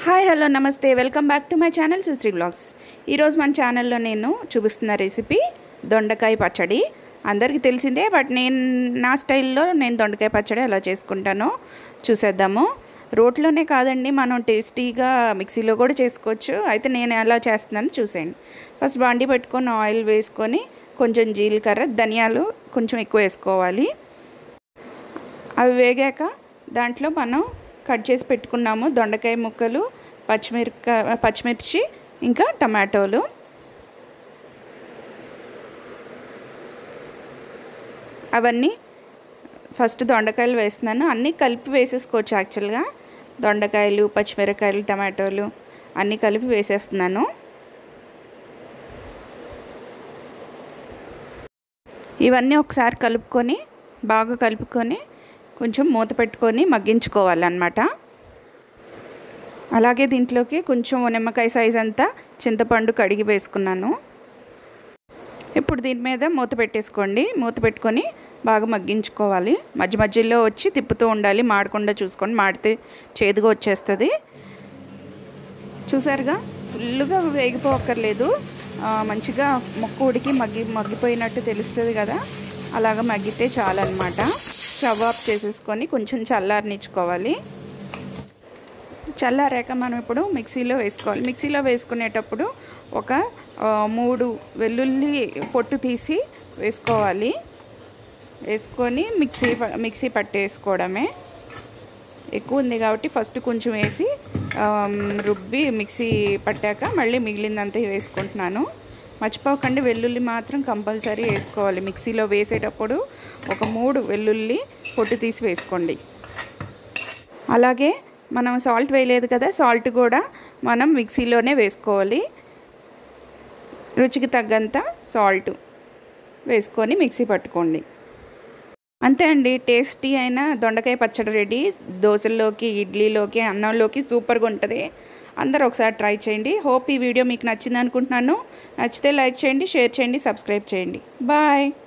Hi hello నమస్తే welcome back to my channel susirivlogs. ఈరోజు మన ఛానల్లో నేను చూపిస్తున్న రెసిపీ దొండకాయ పచ్చడి. అందరికీ తెలిసిందే, బట్ నా స్టైల్లో నేను దొండకాయ పచ్చడి ఎలా చేసుకుంటానో చూసేద్దాము. రోట్లోనే కాదండి, మనం టేస్టీగా మిక్సీలో కూడా చేసుకోవచ్చు. అయితే నేను ఎలా చేస్తున్నాను చూసేయండి. ఫస్ట్ బాండి పెట్టుకొని ఆయిల్ వేసుకొని కొంచెం జీలకర్ర, ధనియాలు కొంచెం ఎక్కువ వేసుకోవాలి. అవి వేగాక దాంట్లో మనం కట్ చేసి పెట్టుకున్నాము దొండకాయ ముక్కలు, పచ్చిమిర్చి, ఇంకా టమాటోలు. అవన్నీ ఫస్ట్ దొండకాయలు వేస్తున్నాను. అన్నీ కలిపి వేసేసుకోవచ్చు. యాక్చువల్గా దొండకాయలు, పచ్చిమిరకాయలు, టమాటోలు అన్నీ కలిపి వేసేస్తున్నాను. ఇవన్నీ ఒకసారి బాగా కలుపుకొని కొంచెం మూత పెట్టుకొని మగ్గించుకోవాలన్నమాట. అలాగే దీంట్లోకి కొంచెం నిమ్మకాయ సైజ్ అంతా చింతపండు కడిగి వేసుకున్నాను. ఇప్పుడు దీని మీద మూత పెట్టేసుకోండి. మూత పెట్టుకొని బాగా మగ్గించుకోవాలి. మధ్య మధ్యలో వచ్చి తిప్పుతూ ఉండాలి, మాడకుండా చూసుకోండి. మాడితే చేదుగా వచ్చేస్తుంది. చూసారుగా, ఫుల్గా వేగిపోక్కర్లేదు. మంచిగా ముక్క ఉడికి మగ్గిపోయినట్టు తెలుస్తుంది కదా, అలాగ మగ్గితే చాలన్నమాట. స్టవ్ ఆఫ్ చేసేసుకొని కొంచెం చల్లారనిచ్చుకోవాలి. చల్లారాక మనం ఇప్పుడు మిక్సీలో వేసుకోవాలి. మిక్సీలో వేసుకునేటప్పుడు ఒక 3 వెల్లుల్లి పొట్టు తీసి వేసుకోవాలి. వేసుకొని మిక్సీ పట్టేసుకోవడమే. ఎక్కువ ఉంది కాబట్టి ఫస్ట్ కొంచెం వేసి రుబ్బి మిక్సీ పట్టాక మళ్ళీ మిగిలిందంతా వేసుకుంటున్నాను. మర్చిపోకండి, వెల్లుల్లి మాత్రం కంపల్సరీ వేసుకోవాలి. మిక్సీలో వేసేటప్పుడు ఒక 3 వెల్లుల్లి పొట్టు తీసి వేసుకోండి. అలాగే మనం సాల్ట్ వేయలేదు కదా, సాల్ట్ కూడా మనం మిక్సీలోనే వేసుకోవాలి. రుచికి తగ్గంత సాల్ట్ వేసుకొని మిక్సీ పట్టుకోండి. అంతే అండి, టేస్టీ అయిన దొండకాయ పచ్చడి రెడీ. దోశల్లోకి, ఇడ్లీలోకి, అన్నంలోకి సూపర్గా ఉంటుంది. అందరూ ఒకసారి ట్రై చేయండి. హోప్ ఈ వీడియో మీకు నచ్చింది అనుకుంటున్నాను. నచ్చితే లైక్ చేయండి, షేర్ చేయండి, సబ్స్క్రైబ్ చేయండి. బాయ్.